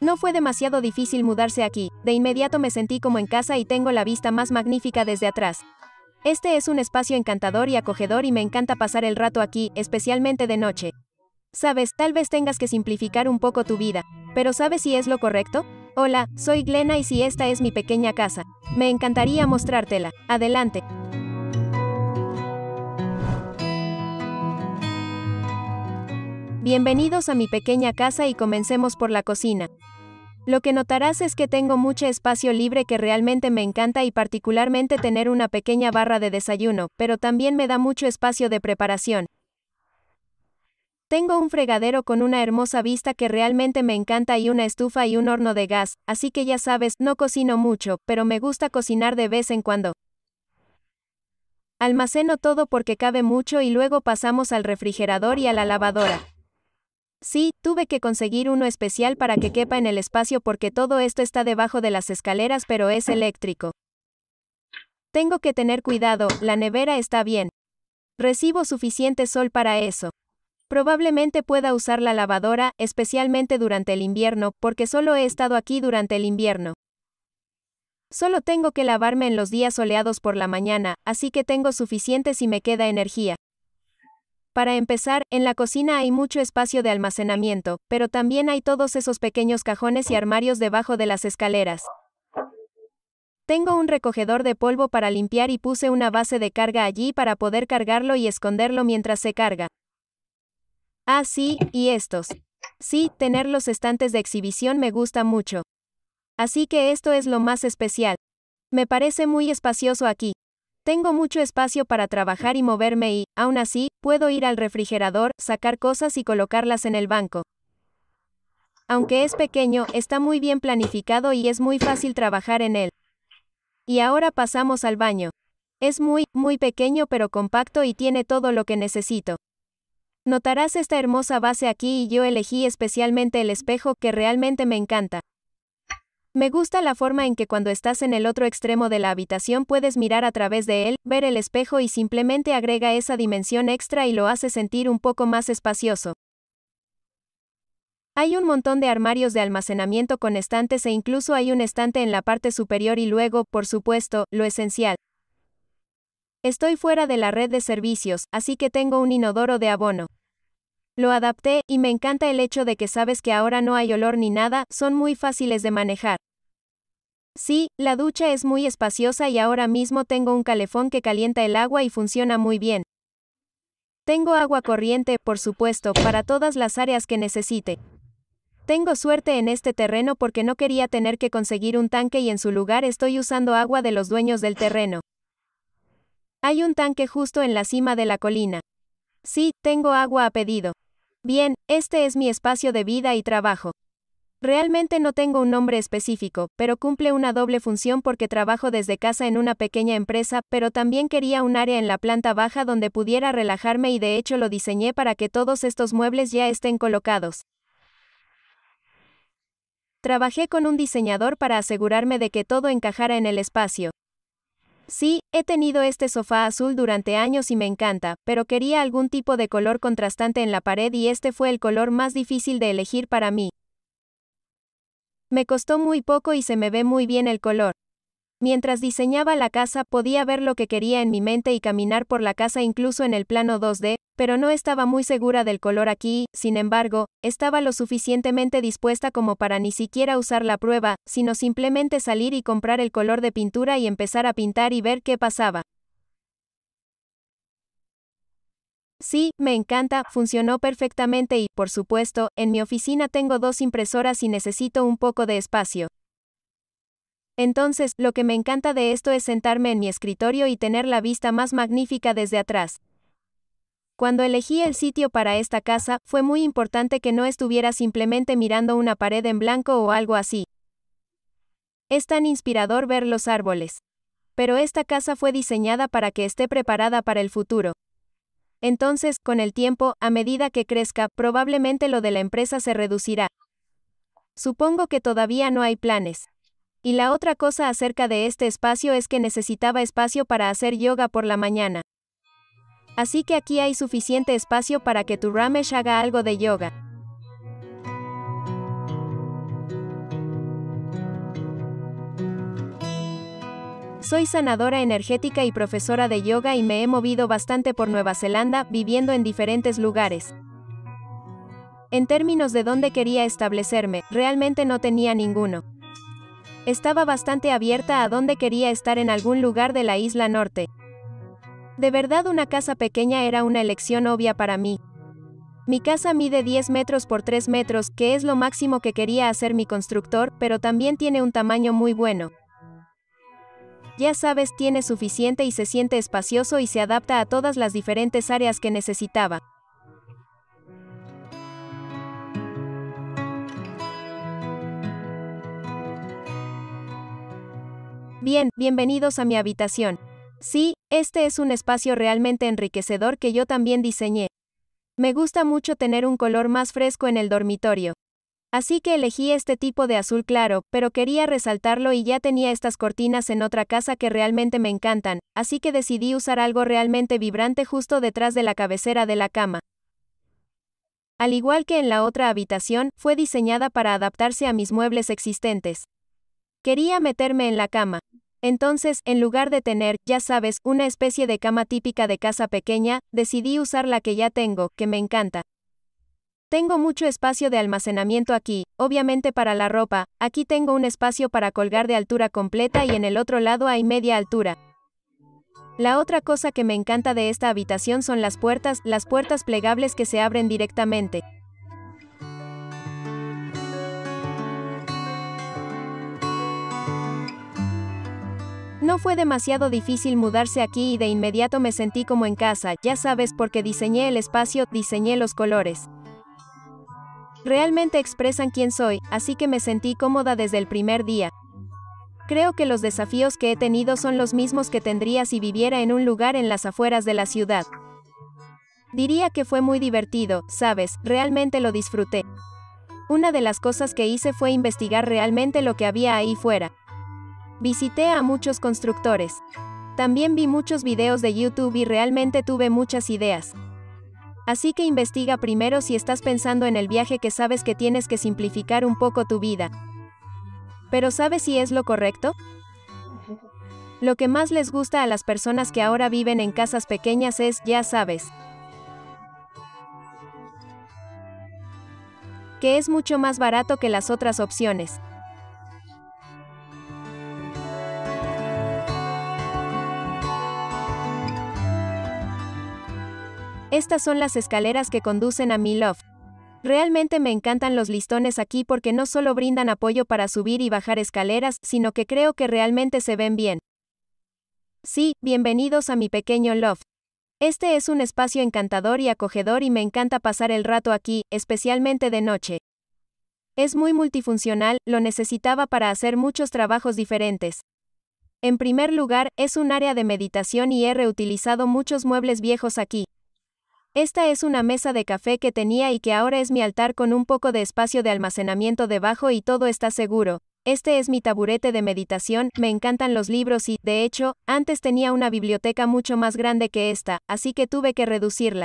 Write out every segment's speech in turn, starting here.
No fue demasiado difícil mudarse aquí, de inmediato me sentí como en casa y tengo la vista más magnífica desde atrás. Este es un espacio encantador y acogedor y me encanta pasar el rato aquí, especialmente de noche. Sabes, tal vez tengas que simplificar un poco tu vida, pero ¿sabes si es lo correcto? Hola, soy Glenna y si esta es mi pequeña casa. Me encantaría mostrártela. Adelante. Bienvenidos a mi pequeña casa y comencemos por la cocina. Lo que notarás es que tengo mucho espacio libre que realmente me encanta y particularmente tener una pequeña barra de desayuno, pero también me da mucho espacio de preparación. Tengo un fregadero con una hermosa vista que realmente me encanta y una estufa y un horno de gas, así que ya sabes, no cocino mucho, pero me gusta cocinar de vez en cuando. Almaceno todo porque cabe mucho y luego pasamos al refrigerador y a la lavadora. Sí, tuve que conseguir uno especial para que quepa en el espacio porque todo esto está debajo de las escaleras pero es eléctrico. Tengo que tener cuidado, la nevera está bien. Recibo suficiente sol para eso. Probablemente pueda usar la lavadora, especialmente durante el invierno, porque solo he estado aquí durante el invierno. Solo tengo que lavarme en los días soleados por la mañana, así que tengo suficiente si me queda energía. Para empezar, en la cocina hay mucho espacio de almacenamiento, pero también hay todos esos pequeños cajones y armarios debajo de las escaleras. Tengo un recogedor de polvo para limpiar y puse una base de carga allí para poder cargarlo y esconderlo mientras se carga. Ah, sí, y estos. Sí, tener los estantes de exhibición me gusta mucho. Así que esto es lo más especial. Me parece muy espacioso aquí. Tengo mucho espacio para trabajar y moverme y, aún así, puedo ir al refrigerador, sacar cosas y colocarlas en el banco. Aunque es pequeño, está muy bien planificado y es muy fácil trabajar en él. Y ahora pasamos al baño. Es muy pequeño pero compacto y tiene todo lo que necesito. Notarás esta hermosa base aquí y yo elegí especialmente el espejo que realmente me encanta. Me gusta la forma en que cuando estás en el otro extremo de la habitación puedes mirar a través de él, ver el espejo y simplemente agrega esa dimensión extra y lo hace sentir un poco más espacioso. Hay un montón de armarios de almacenamiento con estantes e incluso hay un estante en la parte superior y luego, por supuesto, lo esencial. Estoy fuera de la red de servicios, así que tengo un inodoro de abono. Lo adapté, y me encanta el hecho de que sabes que ahora no hay olor ni nada, son muy fáciles de manejar. Sí, la ducha es muy espaciosa y ahora mismo tengo un calefón que calienta el agua y funciona muy bien. Tengo agua corriente, por supuesto, para todas las áreas que necesite. Tengo suerte en este terreno porque no quería tener que conseguir un tanque y en su lugar estoy usando agua de los dueños del terreno. Hay un tanque justo en la cima de la colina. Sí, tengo agua a pedido. Bien, este es mi espacio de vida y trabajo. Realmente no tengo un nombre específico, pero cumple una doble función porque trabajo desde casa en una pequeña empresa, pero también quería un área en la planta baja donde pudiera relajarme y de hecho lo diseñé para que todos estos muebles ya estén colocados. Trabajé con un diseñador para asegurarme de que todo encajara en el espacio. Sí, he tenido este sofá azul durante años y me encanta, pero quería algún tipo de color contrastante en la pared y este fue el color más difícil de elegir para mí. Me costó muy poco y se me ve muy bien el color. Mientras diseñaba la casa podía ver lo que quería en mi mente y caminar por la casa incluso en el plano 2D, pero no estaba muy segura del color aquí, sin embargo, estaba lo suficientemente dispuesta como para ni siquiera usar la prueba, sino simplemente salir y comprar el color de pintura y empezar a pintar y ver qué pasaba. Sí, me encanta, funcionó perfectamente y, por supuesto, en mi oficina tengo 2 impresoras y necesito un poco de espacio. Entonces, lo que me encanta de esto es sentarme en mi escritorio y tener la vista más magnífica desde atrás. Cuando elegí el sitio para esta casa, fue muy importante que no estuviera simplemente mirando una pared en blanco o algo así. Es tan inspirador ver los árboles. Pero esta casa fue diseñada para que esté preparada para el futuro. Entonces, con el tiempo, a medida que crezca, probablemente lo de la empresa se reducirá. Supongo que todavía no hay planes. Y la otra cosa acerca de este espacio es que necesitaba espacio para hacer yoga por la mañana. Así que aquí hay suficiente espacio para que tu Ramesh haga algo de yoga. Soy sanadora energética y profesora de yoga y me he movido bastante por Nueva Zelanda, viviendo en diferentes lugares. En términos de dónde quería establecerme, realmente no tenía ninguno. Estaba bastante abierta a dónde quería estar en algún lugar de la isla norte. De verdad, una casa pequeña era una elección obvia para mí. Mi casa mide 10 metros por 3 metros, que es lo máximo que quería hacer mi constructor, pero también tiene un tamaño muy bueno. Ya sabes, tiene suficiente y se siente espacioso y se adapta a todas las diferentes áreas que necesitaba. Bien, bienvenidos a mi habitación. Sí, este es un espacio realmente enriquecedor que yo también diseñé. Me gusta mucho tener un color más fresco en el dormitorio. Así que elegí este tipo de azul claro, pero quería resaltarlo y ya tenía estas cortinas en otra casa que realmente me encantan, así que decidí usar algo realmente vibrante justo detrás de la cabecera de la cama. Al igual que en la otra habitación, fue diseñada para adaptarse a mis muebles existentes. Quería meterme en la cama. Entonces, en lugar de tener, ya sabes, una especie de cama típica de casa pequeña, decidí usar la que ya tengo, que me encanta. Tengo mucho espacio de almacenamiento aquí, obviamente para la ropa, aquí tengo un espacio para colgar de altura completa y en el otro lado hay media altura. La otra cosa que me encanta de esta habitación son las puertas plegables que se abren directamente. No fue demasiado difícil mudarse aquí y de inmediato me sentí como en casa, ya sabes, porque diseñé el espacio, diseñé los colores. Realmente expresan quién soy, así que me sentí cómoda desde el primer día. Creo que los desafíos que he tenido son los mismos que tendría si viviera en un lugar en las afueras de la ciudad. Diría que fue muy divertido, sabes, realmente lo disfruté. Una de las cosas que hice fue investigar realmente lo que había ahí fuera. Visité a muchos constructores. También vi muchos videos de YouTube y realmente tuve muchas ideas. Así que investiga primero si estás pensando en el viaje, que sabes que tienes que simplificar un poco tu vida. Pero ¿sabes si es lo correcto? Lo que más les gusta a las personas que ahora viven en casas pequeñas es, ya sabes, que es mucho más barato que las otras opciones. Estas son las escaleras que conducen a mi loft. Realmente me encantan los listones aquí porque no solo brindan apoyo para subir y bajar escaleras, sino que creo que realmente se ven bien. Sí, bienvenidos a mi pequeño loft. Este es un espacio encantador y acogedor y me encanta pasar el rato aquí, especialmente de noche. Es muy multifuncional, lo necesitaba para hacer muchos trabajos diferentes. En primer lugar, es un área de meditación y he reutilizado muchos muebles viejos aquí. Esta es una mesa de café que tenía y que ahora es mi altar con un poco de espacio de almacenamiento debajo y todo está seguro. Este es mi taburete de meditación, me encantan los libros y, de hecho, antes tenía una biblioteca mucho más grande que esta, así que tuve que reducirla.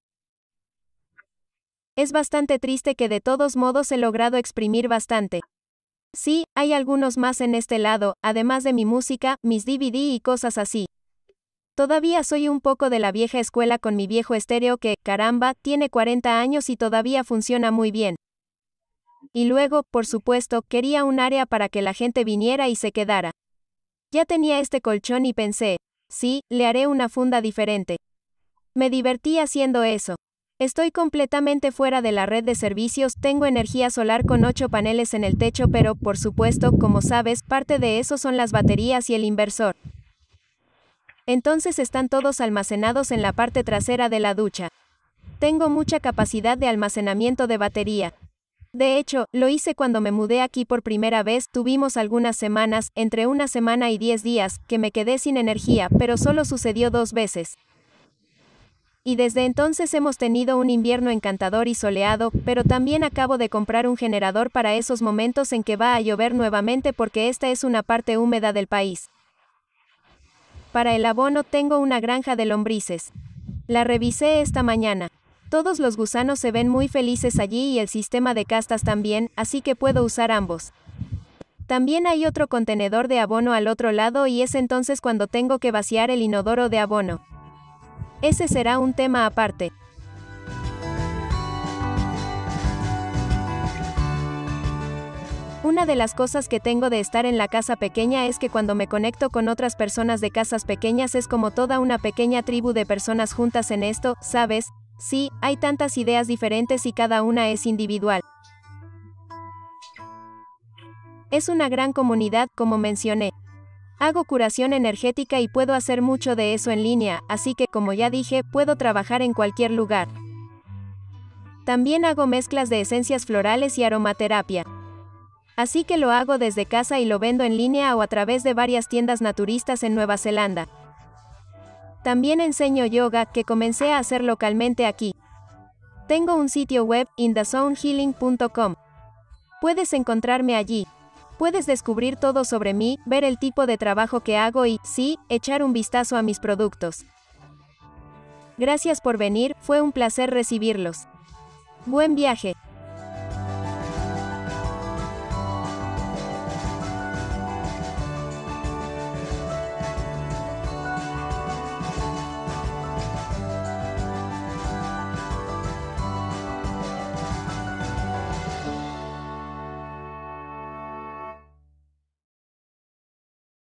Es bastante triste que de todos modos he logrado exprimir bastante. Sí, hay algunos más en este lado, además de mi música, mis DVD y cosas así. Todavía soy un poco de la vieja escuela con mi viejo estéreo que, caramba, tiene 40 años y todavía funciona muy bien. Y luego, por supuesto, quería un área para que la gente viniera y se quedara. Ya tenía este colchón y pensé, sí, le haré una funda diferente. Me divertí haciendo eso. Estoy completamente fuera de la red de servicios, tengo energía solar con 8 paneles en el techo, pero, por supuesto, como sabes, parte de eso son las baterías y el inversor. Entonces están todos almacenados en la parte trasera de la ducha. Tengo mucha capacidad de almacenamiento de batería. De hecho, lo hice cuando me mudé aquí por primera vez, tuvimos algunas semanas, entre una semana y 10 días, que me quedé sin energía, pero solo sucedió 2 veces. Y desde entonces hemos tenido un invierno encantador y soleado, pero también acabo de comprar un generador para esos momentos en que va a llover nuevamente porque esta es una parte húmeda del país. Para el abono tengo una granja de lombrices. La revisé esta mañana. Todos los gusanos se ven muy felices allí y el sistema de castas también, así que puedo usar ambos. También hay otro contenedor de abono al otro lado y es entonces cuando tengo que vaciar el inodoro de abono. Ese será un tema aparte. Una de las cosas que tengo de estar en la casa pequeña es que cuando me conecto con otras personas de casas pequeñas es como toda una pequeña tribu de personas juntas en esto, ¿sabes? Sí, hay tantas ideas diferentes y cada una es individual. Es una gran comunidad, como mencioné. Hago curación energética y puedo hacer mucho de eso en línea, así que como ya dije, puedo trabajar en cualquier lugar. También hago mezclas de esencias florales y aromaterapia. Así que lo hago desde casa y lo vendo en línea o a través de varias tiendas naturistas en Nueva Zelanda. También enseño yoga, que comencé a hacer localmente aquí. Tengo un sitio web, inthezonehealing.com. Puedes encontrarme allí. Puedes descubrir todo sobre mí, ver el tipo de trabajo que hago y, sí, echar un vistazo a mis productos. Gracias por venir, fue un placer recibirlos. Buen viaje.